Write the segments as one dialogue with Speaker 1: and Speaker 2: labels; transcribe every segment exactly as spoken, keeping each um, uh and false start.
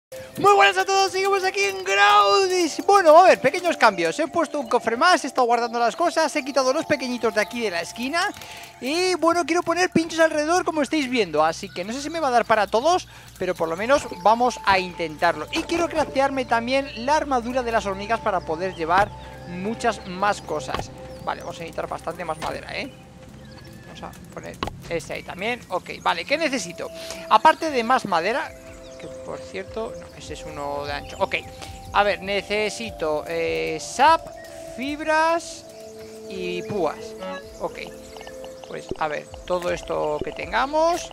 Speaker 1: Muy buenas a todos, seguimos aquí en Groudis. Bueno, a ver, pequeños cambios. He puesto un cofre más, he estado guardando las cosas, he quitado los pequeñitos de aquí de la esquina. Y bueno, quiero poner pinchos alrededor como estáis viendo. Así que no sé si me va a dar para todos, pero por lo menos vamos a intentarlo. Y quiero craftearme también la armadura de las hormigas para poder llevar muchas más cosas. Vale, vamos a necesitar bastante más madera, ¿eh? Vamos a poner este ahí también. Ok, vale, ¿qué necesito? Aparte de más madera, que por cierto, no, ese es uno de ancho. Ok, a ver, necesito eh, sap, fibras y púas. Ok, pues a ver, todo esto que tengamos.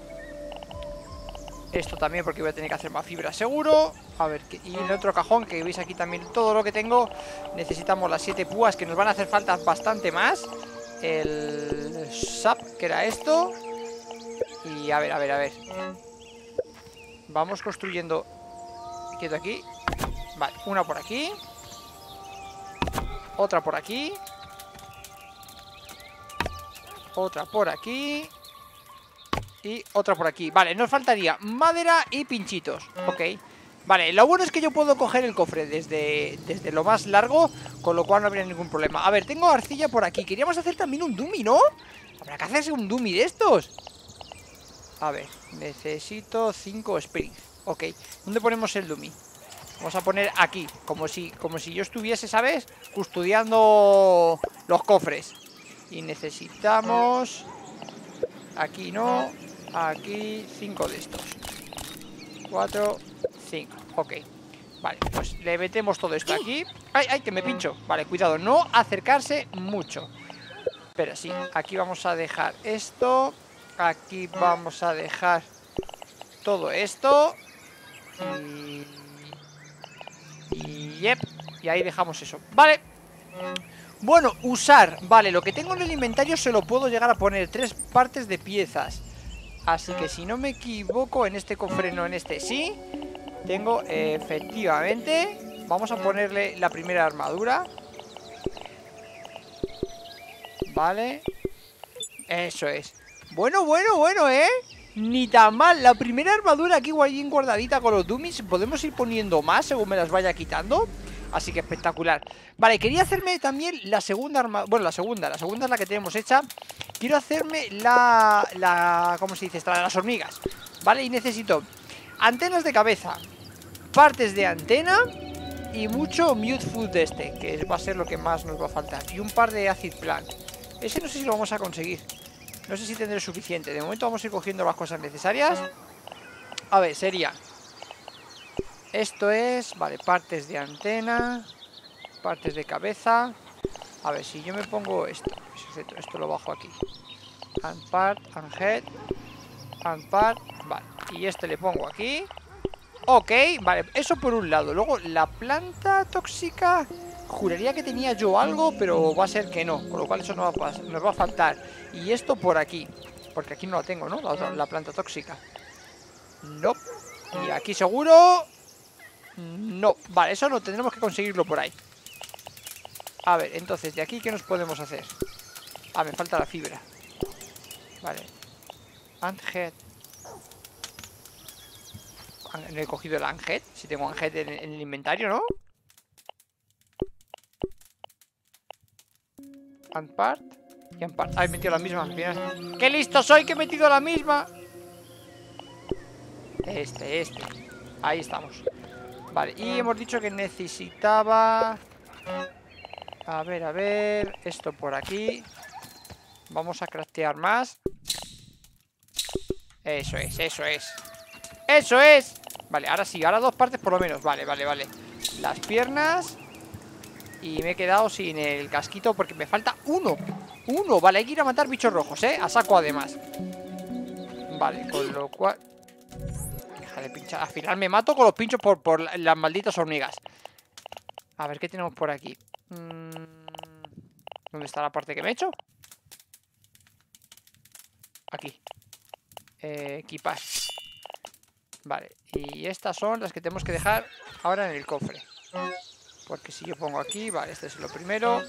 Speaker 1: Esto también porque voy a tener que hacer más fibras seguro. A ver, y en otro cajón que veis aquí también todo lo que tengo. Necesitamos las siete púas que nos van a hacer falta bastante más. El sap, que era esto. Y a ver, a ver, a ver. Vamos construyendo. Quedo aquí. Vale, una por aquí. Otra por aquí. Otra por aquí. Y otra por aquí. Vale, nos faltaría madera y pinchitos. Ok. Vale, lo bueno es que yo puedo coger el cofre desde, desde lo más largo, con lo cual no habría ningún problema. A ver, tengo arcilla por aquí. Queríamos hacer también un dummy, ¿no? Habrá que hacerse un dummy de estos. A ver, necesito cinco springs. Ok, ¿dónde ponemos el dummy? Vamos a poner aquí, como si, como si yo estuviese, ¿sabes? Custodiando los cofres. Y necesitamos... Aquí no. Aquí cinco de estos. Cuatro, cinco. Ok. Vale, pues le metemos todo esto aquí. ¡Ay, ay, que me pincho! Vale, cuidado, no acercarse mucho. Pero sí, aquí vamos a dejar esto. Aquí vamos a dejar todo esto. Y... Y... Yep. Y ahí dejamos eso. Vale. Bueno, usar. Vale, lo que tengo en el inventario se lo puedo llegar a poner. Tres partes de piezas. Así que si no me equivoco, en este cofre no, en este sí. Tengo, eh, efectivamente. Vamos a ponerle la primera armadura. Vale. Eso es. Bueno, bueno, bueno, ¿eh? Ni tan mal. La primera armadura aquí bien guardadita con los dummies. Podemos ir poniendo más según me las vaya quitando. Así que espectacular. Vale, quería hacerme también la segunda armadura. Bueno, la segunda, la segunda es la que tenemos hecha. Quiero hacerme la... la ¿cómo se dice? Esta, las hormigas. Vale, y necesito antenas de cabeza, partes de antena y mucho mute food de este, que va a ser lo que más nos va a faltar. Y un par de acid plant. Ese no sé si lo vamos a conseguir. No sé si tendré suficiente. De momento vamos a ir cogiendo las cosas necesarias. A ver, sería... Esto es... Vale, partes de antena, partes de cabeza. A ver, si yo me pongo esto. Esto lo bajo aquí. And part, and head, and part. Vale, y este le pongo aquí. Ok, vale, eso por un lado. Luego, la planta tóxica. Juraría que tenía yo algo, pero va a ser que no. Con lo cual eso nos va a, nos va a faltar. Y esto por aquí. Porque aquí no la tengo, ¿no? La, otra, la planta tóxica. No. Y aquí seguro... No, vale, eso no tendremos que conseguirlo por ahí. A ver, entonces, ¿de aquí qué nos podemos hacer? Ah, me falta la fibra. Vale. Anhead. No he cogido el Anhead. Si tengo Anhead en, en el inventario, ¿no? Unpart y Unpart. Ah, he metido la misma. ¡Qué listo soy que he metido la misma! Este, este. Ahí estamos. Vale, y hemos dicho que necesitaba... A ver, a ver... Esto por aquí. Vamos a craftear más. Eso es, eso es. ¡Eso es! Vale, ahora sí, ahora dos partes por lo menos. Vale, vale, vale. Las piernas. Y me he quedado sin el casquito porque me falta uno. Uno, vale, hay que ir a matar bichos rojos, ¿eh? A saco además. Vale, con lo cual... De pinchar. Al final me mato con los pinchos por, por las malditas hormigas. A ver, ¿qué tenemos por aquí? Mm, ¿dónde está la parte que me he hecho? Aquí. Eh, equipar. Vale, y estas son las que tenemos que dejar ahora en el cofre. Porque si yo pongo aquí, vale, este es lo primero.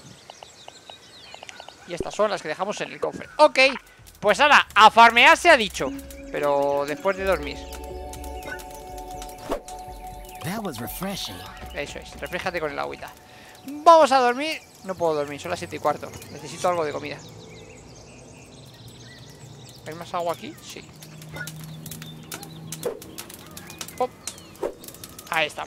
Speaker 1: Y estas son las que dejamos en el cofre. Ok, pues ahora, a farmear se ha dicho. Pero después de dormir. Eso es, refrescate con el agüita. Vamos a dormir. No puedo dormir, son las siete y cuarto. Necesito algo de comida. ¿Hay más agua aquí? Sí. Pop. Ahí estamos.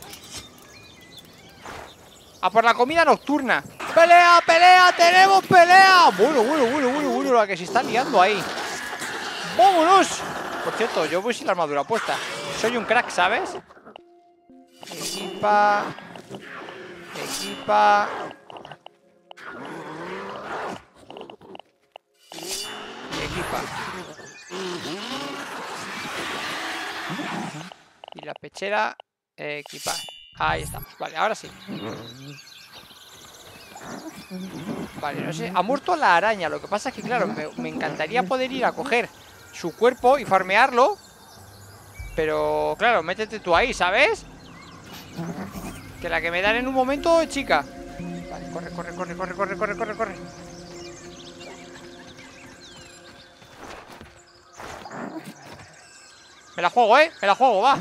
Speaker 1: A por la comida nocturna. ¡Pelea, pelea! ¡Tenemos pelea! Bueno, bueno, bueno, bueno, bueno, la que se está liando ahí. ¡Vámonos! Por cierto, yo voy sin la armadura puesta. Soy un crack, ¿sabes? Equipa. Equipa. Y equipa. Y la pechera. Equipa. Ahí estamos. Vale, ahora sí. Vale, no sé. Ha muerto la araña. Lo que pasa es que, claro, me, me encantaría poder ir a coger su cuerpo y farmearlo. Pero, claro, métete tú ahí, ¿sabes? Que la que me dan en un momento es chica. Vale, corre, corre, corre, corre, corre, corre, corre, corre. Me la juego, ¿eh? Me la juego, va.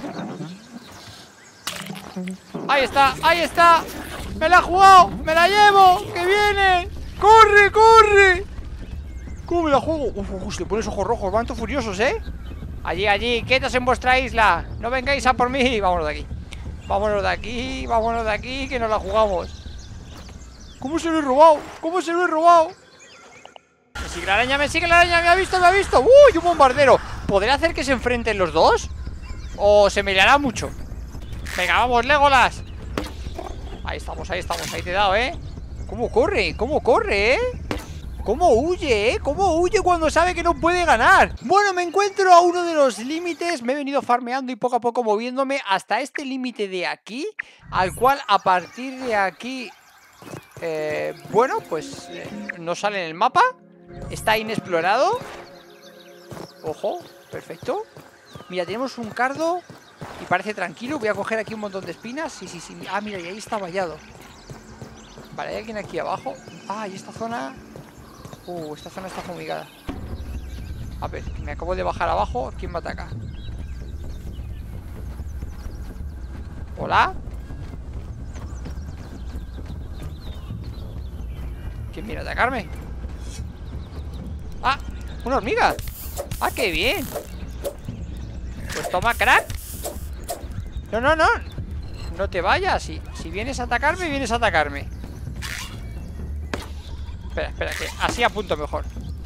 Speaker 1: Ahí está, ahí está. Me la he jugado, me la llevo. Que viene. Corre, corre. ¿Cómo me la juego? Uf, uf, uf, le pones ojos rojos, van todos furiosos, ¿eh? Allí, allí, quietos en vuestra isla. No vengáis a por mí. Vámonos de aquí. Vámonos de aquí, vámonos de aquí, que nos la jugamos. ¿Cómo se lo he robado? ¿Cómo se lo he robado? Me sigue la araña, me sigue la araña. Me ha visto, me ha visto. ¡Uy, un bombardero! ¿Podré hacer que se enfrenten los dos? ¿O se me liará mucho? Venga, vamos, Legolas. Ahí estamos, ahí estamos, ahí te he dado, ¿eh? ¿Cómo corre? ¿Cómo corre, eh? ¿Cómo huye, eh? ¿Cómo huye cuando sabe que no puede ganar? Bueno, me encuentro a uno de los límites. Me he venido farmeando y poco a poco moviéndome hasta este límite de aquí, al cual a partir de aquí eh, bueno, pues eh, no sale en el mapa. Está inexplorado. Ojo, perfecto. Mira, tenemos un cardo y parece tranquilo. Voy a coger aquí un montón de espinas. Sí, sí, sí. Ah, mira, y ahí está vallado. Vale, hay alguien aquí abajo. Ah, y esta zona... Uh, esta zona está fumigada. A ver, me acabo de bajar abajo. ¿Quién me ataca? ¿Hola? ¿Quién viene a atacarme? ¡Ah! ¡Una hormiga! ¡Ah, qué bien! Pues toma, crack. No, no, no. No te vayas. Si, si vienes a atacarme, vienes a atacarme. Espera, espera, que así apunto mejor.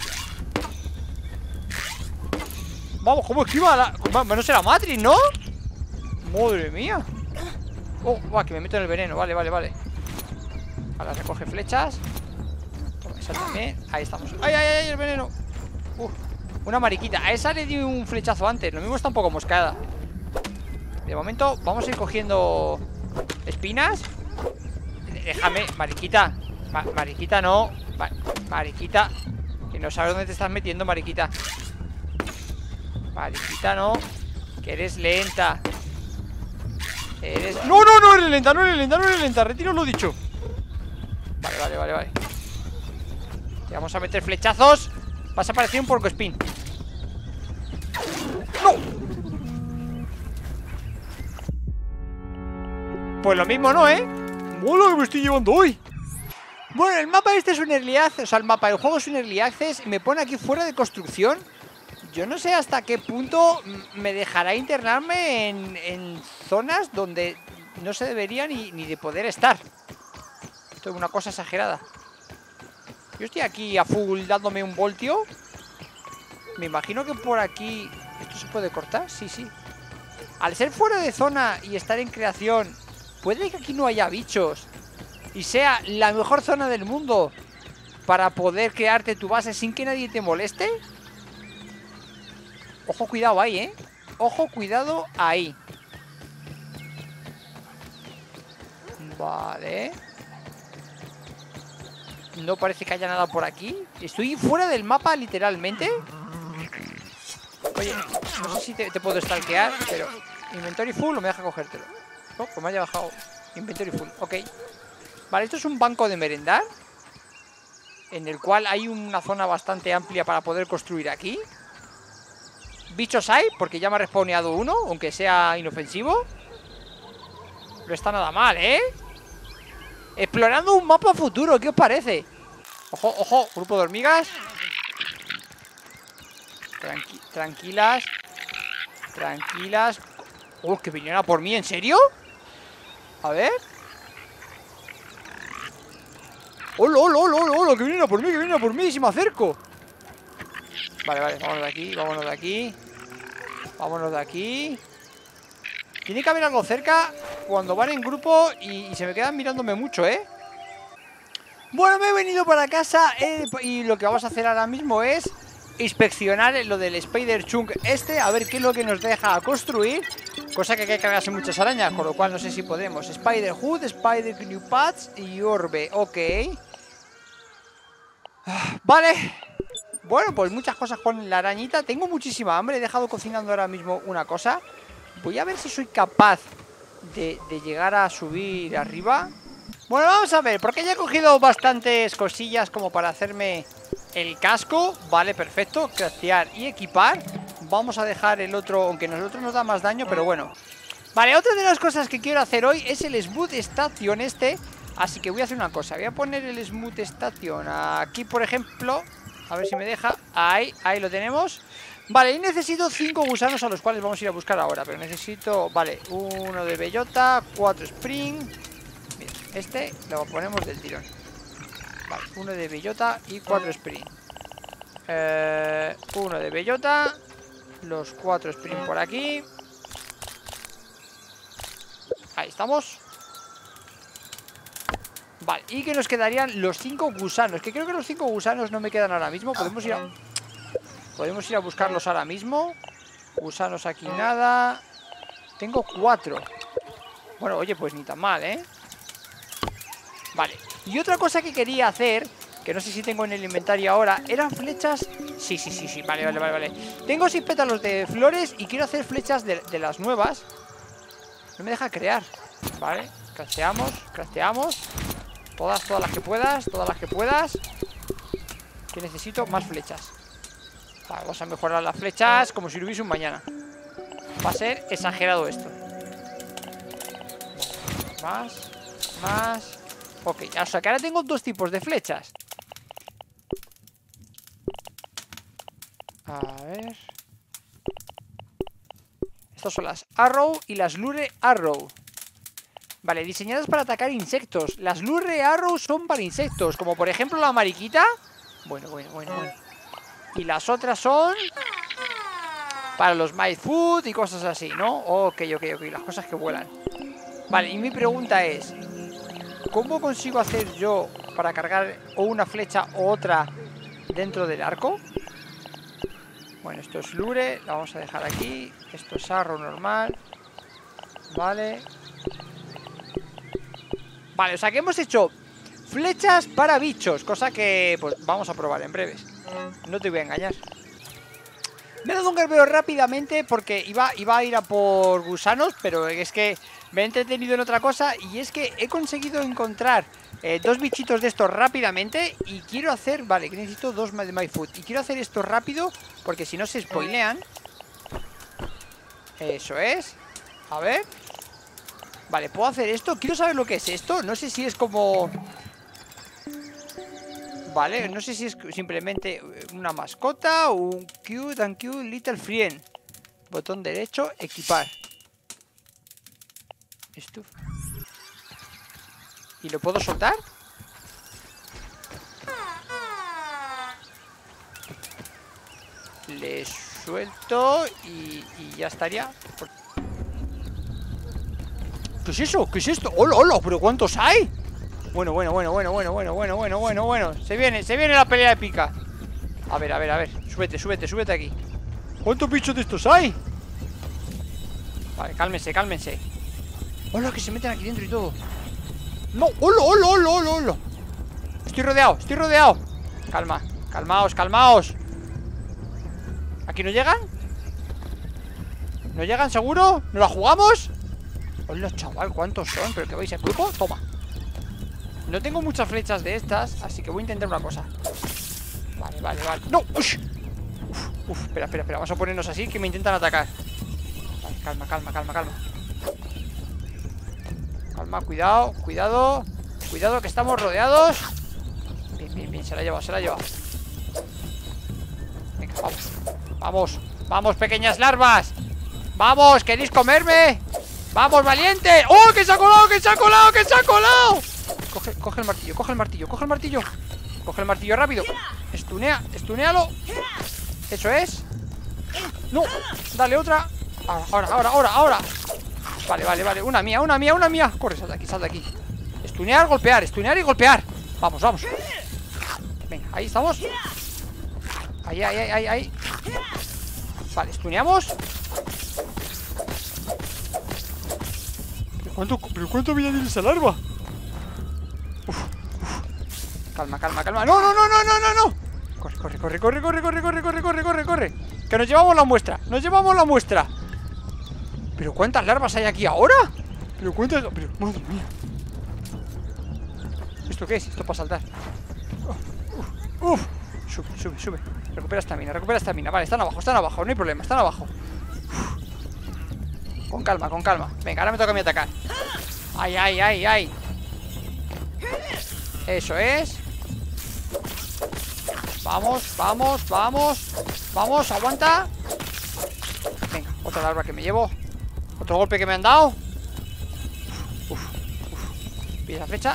Speaker 1: Vamos, ¿cómo esquiva la...? No será Matrix, ¿no? Madre mía. Oh, va, que me meto en el veneno. Vale, vale, vale. Ahora recoge flechas. Toma, esa también. Ahí estamos. ¡Ay, ay, ay! El veneno. Uf, una mariquita. A esa le di un flechazo antes. Lo mismo está un poco moscada. De momento vamos a ir cogiendo espinas. Déjame, mariquita. Ma mariquita no. Ma mariquita. Que no sabes dónde te estás metiendo, mariquita. Mariquita no. Que eres lenta. Eres... No, no, no eres lenta, no eres lenta, no eres lenta. Retiro lo dicho. Vale, vale, vale, vale. Te vamos a meter flechazos. Vas a parecer un porcoespín. ¡No! Pues lo mismo no, ¿eh? ¡Mola que me estoy llevando hoy! Bueno, el mapa este es un early access. O sea, el mapa del juego es un early access. Y me pone aquí fuera de construcción. Yo no sé hasta qué punto me dejará internarme en, en zonas donde no se debería ni, ni de poder estar. Esto es una cosa exagerada. Yo estoy aquí a full dándome un voltio. Me imagino que por aquí... ¿Esto se puede cortar? Sí, sí. Al ser fuera de zona y estar en creación, puede que aquí no haya bichos y sea la mejor zona del mundo para poder crearte tu base sin que nadie te moleste. Ojo, cuidado ahí, ¿eh? Ojo, cuidado ahí. Vale. No parece que haya nada por aquí. Estoy fuera del mapa, literalmente. Oye, no sé si te, te puedo stalkear, pero... Inventory full o me deja cogértelo. No, pues me haya bajado. Inventory full, ok. Vale, esto es un banco de merendar, en el cual hay una zona bastante amplia para poder construir aquí. Bichos hay, porque ya me ha respawneado uno, aunque sea inofensivo. No está nada mal, ¿eh? Explorando un mapa futuro, ¿qué os parece? Ojo, ojo, grupo de hormigas. Tranqui tranquilas. Tranquilas. Oh, que vinieron a por mí, ¿en serio? A ver. ¡Hola, hola, hola, hola, hola! Que vienen a por mí, que vienen a por mí, si me acerco. Vale, vale, vámonos de aquí, vámonos de aquí. Vámonos de aquí. Tiene que haber algo cerca cuando van en grupo y, y se me quedan mirándome mucho, ¿eh? Bueno, me he venido para casa eh, y lo que vamos a hacer ahora mismo es inspeccionar lo del Spider Chunk este, a ver qué es lo que nos deja construir. Cosa que hay que cargarse muchas arañas, con lo cual no sé si podemos. Spider Hood, Spider New Pads y Orbe, ok. Vale. Bueno, pues muchas cosas con la arañita. Tengo muchísima hambre, he dejado cocinando ahora mismo una cosa. Voy a ver si soy capaz de, de llegar a subir arriba. Bueno, vamos a ver, porque ya he cogido bastantes cosillas como para hacerme el casco. Vale, perfecto, craftear y equipar. Vamos a dejar el otro, aunque nosotros nos da más daño, pero bueno. Vale, otra de las cosas que quiero hacer hoy es el Smooth Station este. Así que voy a hacer una cosa, voy a poner el Smooth Station aquí, por ejemplo. A ver si me deja, ahí, ahí lo tenemos. Vale, y necesito cinco gusanos a los cuales vamos a ir a buscar ahora. Pero necesito, vale, uno de bellota, cuatro spring. Mira, este lo ponemos del tirón. Vale, uno de bellota y cuatro spring. eh, Uno de bellota. Los cuatro spring por aquí. Ahí estamos. Vale, y que nos quedarían los cinco gusanos. Que creo que los cinco gusanos no me quedan ahora mismo. Podemos ir a... Podemos ir a buscarlos ahora mismo. Gusanos aquí nada. Tengo cuatro. Bueno, oye, pues ni tan mal, ¿eh? Vale, y otra cosa que quería hacer, que no sé si tengo en el inventario ahora, eran flechas... Sí, sí, sí, sí, vale, vale, vale, vale. Tengo seis pétalos de flores y quiero hacer flechas de, de las nuevas. No me deja crear. Vale, crafteamos, crafteamos. Todas, todas las que puedas, todas las que puedas. Que necesito más flechas. Vale, vamos a mejorar las flechas como si no hubiese un mañana. Va a ser exagerado esto. Más, más. Ok, o sea que ahora tengo dos tipos de flechas. A ver. Estas son las Arrow y las Lure Arrow. Vale, diseñadas para atacar insectos. Las Lure Arrow son para insectos, como por ejemplo la mariquita. Bueno, bueno, bueno, bueno. Y las otras son para los My Food y cosas así, ¿no? Ok, ok, ok, las cosas que vuelan. Vale, y mi pregunta es, ¿cómo consigo hacer yo para cargar o una flecha o otra dentro del arco? Bueno, esto es Lure, la vamos a dejar aquí. Esto es Arrow normal. Vale. Vale, o sea que hemos hecho flechas para bichos, cosa que pues vamos a probar en breves. No te voy a engañar. Me he dado un garbeo rápidamente porque iba, iba a ir a por gusanos, pero es que me he entretenido en otra cosa. Y es que he conseguido encontrar eh, dos bichitos de estos rápidamente. Y quiero hacer, vale, que necesito dos de My Food. Y quiero hacer esto rápido porque si no se spoilean. Eso es. A ver. Vale, ¿puedo hacer esto? Quiero saber lo que es esto. No sé si es como... Vale, no sé si es simplemente una mascota o un cute and cute little friend. Botón derecho, equipar. Esto. ¿Y lo puedo soltar? Le suelto y, y ya estaría. ¿Qué es eso? ¿Qué es esto? ¡Hola, hola! ¿Pero cuántos hay? Bueno, bueno, bueno, bueno, bueno, bueno, bueno, bueno, bueno, bueno. Se viene, se viene la pelea épica. A ver, a ver, a ver. Súbete, súbete, súbete aquí. ¿Cuántos bichos de estos hay? Vale, cálmense, cálmense. ¡Hola! Que se meten aquí dentro y todo. ¡No! ¡Hola, hola, hola, hola, hola! Estoy rodeado, estoy rodeado. Calma, calmaos, calmaos. ¿Aquí no llegan? ¿No llegan seguro? ¿No la jugamos? Hola, chaval, ¿cuántos son? ¿Pero que vais en grupo? Toma. No tengo muchas flechas de estas, así que voy a intentar una cosa. Vale, vale, vale. ¡No! ¡Ush! Uf, uf, espera, espera, espera. Vamos a ponernos así que me intentan atacar. Vale, calma, calma, calma, calma. calma, cuidado, cuidado. Cuidado que estamos rodeados. Bien, bien, bien, se la ha llevado, se la ha llevado. Venga, vamos. Vamos, vamos, pequeñas larvas. Vamos, ¿queréis comerme? Vamos, valiente. ¡Oh, que se ha colado, que se ha colado, que se ha colado! Coge, coge el martillo, coge el martillo, coge el martillo. Coge el martillo rápido. Estunea, estunealo. Eso es. No, dale otra. Ahora, ahora, ahora, ahora. Vale, vale, vale, una mía, una mía, una mía. Corre, sal de aquí, sal de aquí. Estunear, golpear, estunear y golpear. Vamos, vamos. Venga, ahí estamos. Ahí, ahí, ahí, ahí, ahí. Vale, estuneamos. ¿Pero cuánto, pero cuánto vida tiene esa larva? Uf, uf. Calma, calma, calma. No, no, no, no, no, no, no. Corre, corre, corre, corre, corre, corre, corre, corre, corre, corre, corre. Que nos llevamos la muestra, nos llevamos la muestra. ¿Pero cuántas larvas hay aquí ahora? ¿Pero cuántas? Pero, madre mía. ¿Esto qué es? Esto para saltar. Uf, uf. Sube, sube, sube. Recupera estamina, recupera estamina. Vale, están abajo, están abajo, no hay problema, están abajo. Uf. Con calma, con calma. Venga, ahora me toca a mí atacar. Ay, ay, ay, ay. Eso es. Vamos, vamos, vamos. Vamos, aguanta. Venga, otra larva que me llevo. Otro golpe que me han dado. Uf, uf. Pilla esa flecha.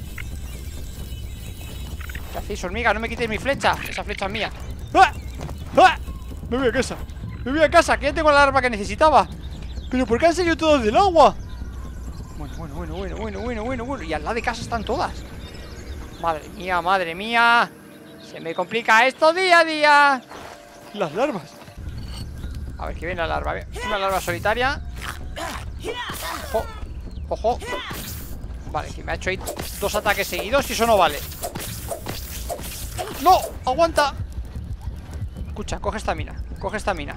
Speaker 1: ¿Qué hacéis, hormiga? No me quitéis mi flecha. Esa flecha es mía. ¡Ah! ¡Ah! Me voy a casa. Me voy a casa, que ya tengo la larva que necesitaba. ¿Pero por qué han salido todas del agua? Bueno, bueno, bueno, bueno, bueno, bueno, bueno, bueno. Y al lado de casa están todas. Madre mía, madre mía. Se me complica esto día a día. Las larvas. A ver, que viene la larva. Una larva solitaria. Ojo, ojo. Vale, que me ha hecho ahí dos ataques seguidos y eso no vale. ¡No! ¡Aguanta! Escucha, coge esta mina. Coge esta mina.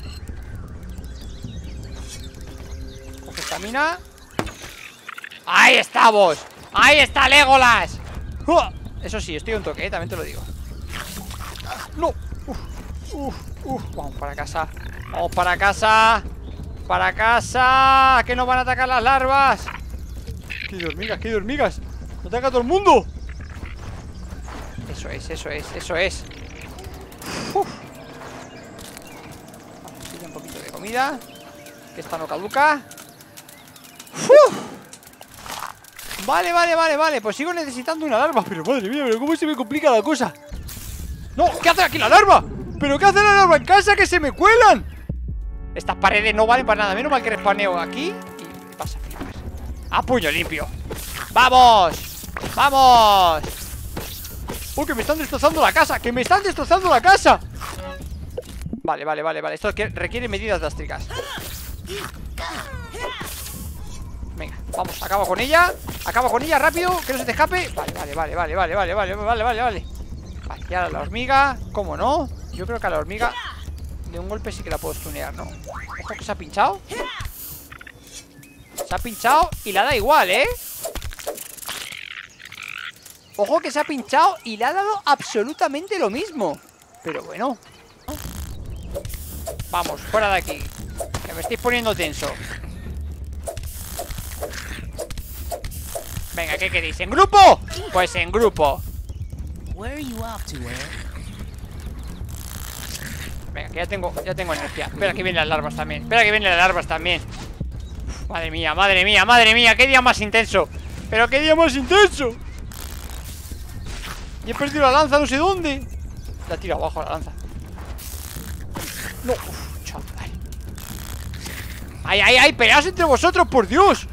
Speaker 1: Coge esta mina. ¡Ahí estamos! ¡Ahí está Legolas! ¡Uh! Eso sí, estoy un toque, ¿eh? También te lo digo. ¡No! Uf, uf, uf. Vamos para casa. Vamos para casa. Para casa. ¿Que nos van a atacar las larvas? ¡Qué de hormigas, qué de hormigas! ¡Nos ataca a todo el mundo! Eso es, eso es, eso es. Uf. Vamos, pilla un poquito de comida. Que esta no caduca. Uf. Vale, vale, vale, vale. Pues sigo necesitando una larva. Pero madre mía, pero cómo se me complica la cosa. ¡No! ¿Qué hace aquí la larva? ¿Pero qué hace la larva en casa? ¡Que se me cuelan! Estas paredes no valen para nada. Menos mal que respawneo aquí y pasa a flipar. ¡A puño limpio! ¡Vamos! ¡Vamos! ¡Oh, que me están destrozando la casa! ¡Que me están destrozando la casa! Vale, vale, vale, vale. Esto requiere medidas drásticas. Venga, vamos, acaba con ella. Acaba con ella, rápido, que no se te escape. Vale, vale, vale, vale, vale, vale, vale, vale, vale, vale. Vale, y ahora la hormiga. ¿Cómo no? Yo creo que a la hormiga de un golpe sí que la puedo stunear, ¿no? Ojo que se ha pinchado. Se ha pinchado y la da igual, ¿eh? Ojo que se ha pinchado y le ha dado absolutamente lo mismo. Pero bueno. Vamos, fuera de aquí. Que me estáis poniendo tenso. Venga, ¿qué queréis? ¿En grupo? Pues en grupo. Venga, que ya tengo, ya tengo energía. Espera que vienen las larvas también. Espera que vienen las larvas también. Uf, madre mía, madre mía, madre mía. Qué día más intenso. Pero qué día más intenso. Y he perdido la lanza, no sé dónde. La tiro abajo la lanza. No, uf, chaval. ¡Ay, ay, ay! ¡Peleaos entre vosotros, por Dios!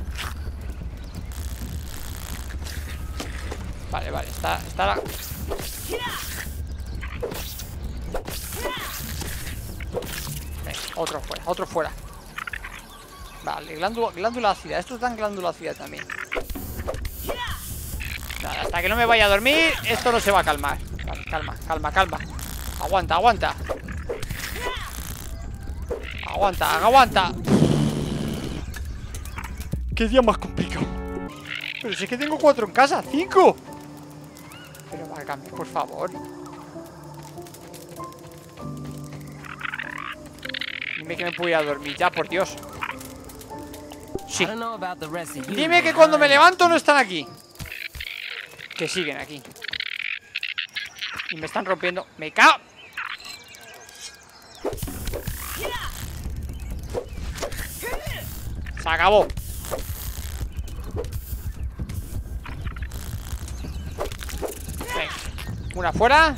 Speaker 1: Vale, vale, está, está la... Venga, otro fuera, otro fuera. Vale, glándula, glándula ácida. Estos dan glándula ácida también. Nada, hasta que no me vaya a dormir, esto no se va a calmar. Vale, calma, calma, calma. Aguanta, aguanta. Aguanta, aguanta. Qué día más complicado. Pero si es que tengo cuatro en casa, cinco. Pero válgame, por favor. Dime que me puedo ir a dormir ya, por Dios. sí. Dime que cuando me levanto no están aquí. Que siguen aquí. Y me están rompiendo. ¡Me cago! Se acabó. Venga. Una fuera.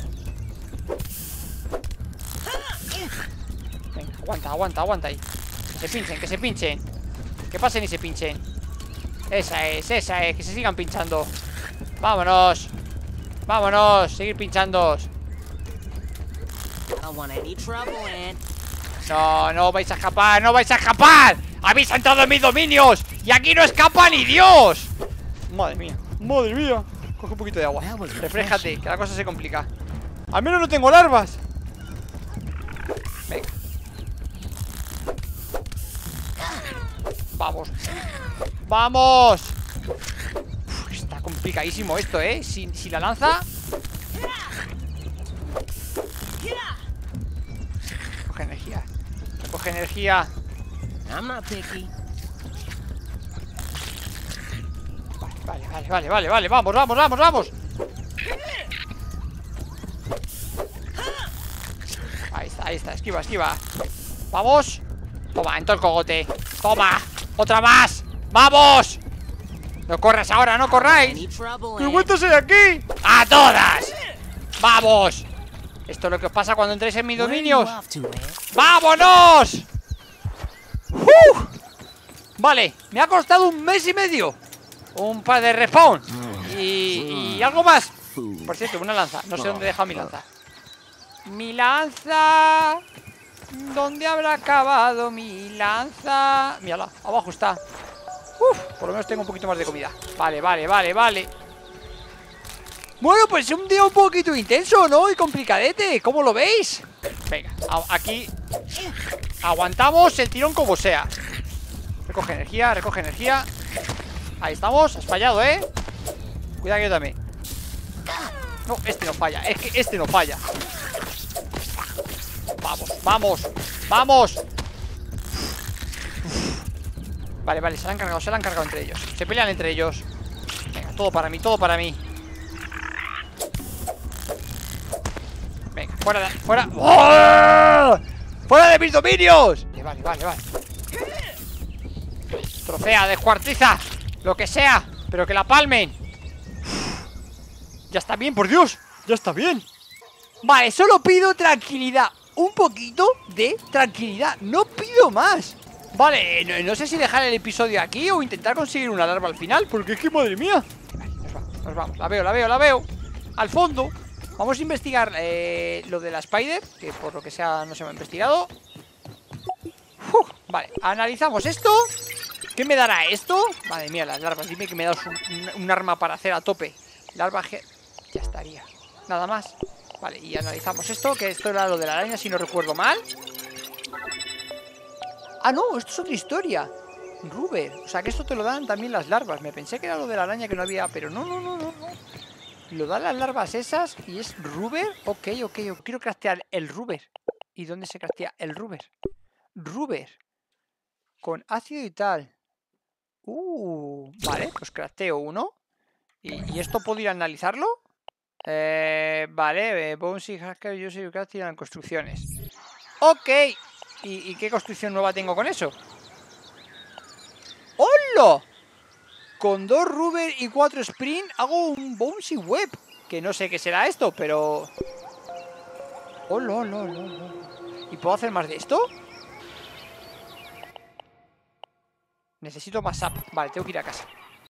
Speaker 1: Venga, aguanta, aguanta, aguanta ahí. Que se pinchen, que se pinchen. Que pasen y se pinchen. Esa es, esa es, que se sigan pinchando. Vámonos. Vámonos, seguir pinchando. No, no vais a escapar, no vais a escapar. Habéis entrado en mis dominios y aquí no escapa ni Dios. Madre mía, madre mía. Coge un poquito de agua, refréjate, que la cosa se complica. Al menos no tengo larvas. Venga. Vamos. Vamos. Uf, está complicadísimo esto, ¿eh? Si, si la lanza. Coge energía. Coge energía. Vale, vale, vale, vale, vale. Vamos, vamos, vamos, vamos. Ahí está, ahí está. Esquiva, esquiva. Vamos. Toma, entra el cogote. Toma. Otra más. ¡Vamos! No corras ahora, no corráis. ¡Que vueltas hay aquí! ¡A todas! ¡Vamos! Esto es lo que os pasa cuando entréis en mis dominios. ¡Vámonos! ¡Uh! Vale, me ha costado un mes y medio. Un par de respawn y, y algo más. Por cierto, una lanza. No sé dónde he dejado mi lanza. Mi lanza. ¿Dónde habrá acabado mi lanza? Mírala, abajo está. Uf, por lo menos tengo un poquito más de comida. Vale, vale, vale, vale. Bueno, pues un día un poquito intenso, ¿no? Y complicadete, ¿cómo lo veis? Venga, aquí aguantamos el tirón como sea. Recoge energía, recoge energía. Ahí estamos, has fallado, ¿eh? Cuidado que yo también. No, este no falla, es que este no falla. Vamos, vamos, vamos. Vale, vale, se la han cargado, se la han cargado entre ellos. Se pelean entre ellos. Venga, todo para mí, todo para mí. Venga, fuera de... Fuera... ¡Oh! ¡Fuera de mis dominios! Vale, vale, vale. Trocea, descuartiza. Lo que sea, pero que la palmen. Ya está bien, por Dios. Ya está bien. Vale, solo pido tranquilidad. Un poquito de tranquilidad. No pido más. Vale, no, no sé si dejar el episodio aquí o intentar conseguir una larva al final, porque es que madre mía. Vale, nos vamos, nos vamos. La veo, la veo, la veo. Al fondo. Vamos a investigar eh, lo de la Spider, que por lo que sea no se me ha investigado. Uf, vale, analizamos esto. ¿Qué me dará esto? Madre mía, las larvas. Dime que me das un, un, un arma para hacer a tope. Larva G... Ya estaría. Nada más. Vale, y analizamos esto, que esto era lo de la araña, si no recuerdo mal. Ah, no, esto es otra historia. Ruber, o sea que esto te lo dan también las larvas. Me pensé que era lo de la araña que no había, pero no, no, no, no, no. Lo dan las larvas esas y es Ruber. Ok, ok, yo quiero craftear el Ruber. ¿Y dónde se craftea el Ruber? Ruber. Con ácido y tal. Uh, vale, pues crafteo uno. ¿Y, y esto puedo ir a analizarlo? Eh, vale, eh, Bonesy, Hacker, yo soy crafting en construcciones. Ok. ¿Y, ¿Y qué construcción nueva tengo con eso? ¡Hola! Con dos Ruber y cuatro Sprint hago un Bonesy Web. Que no sé qué será esto, pero... ¡Hola, hola, hola, hola! ¿Y puedo hacer más de esto? Necesito más sap. Vale, tengo que ir a casa.